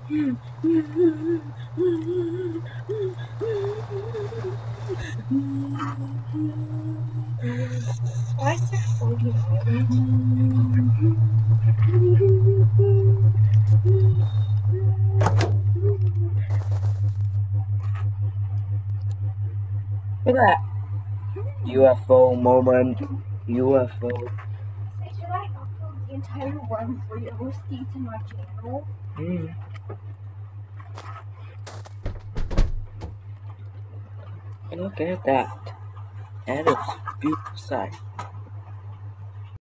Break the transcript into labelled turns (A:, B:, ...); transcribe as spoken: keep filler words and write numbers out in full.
A: Why is there floating islands?
B: Look at that. U F O moment. U F O.
A: Should I upload the entire one for your stay to my channel?
B: Mm. Look at that. That is beautiful sight.